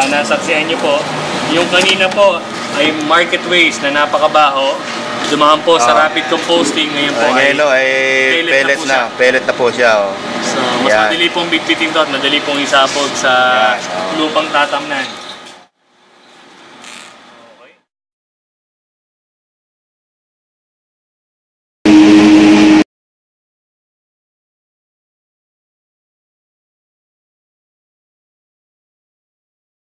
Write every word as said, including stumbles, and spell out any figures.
nasaksihan nyo po. Yung kanina po ay market waste na napakabaho. Dumaan po sa Ah. rapid composting. Ngayon po Uh, ay, ngayon ay pellet pellet na po na. siya. Pellet na po siya. Oh. So, mas Yan. madali pong bitbitin to at madali pong isabog sa Yan, oh. lupang tatamnan.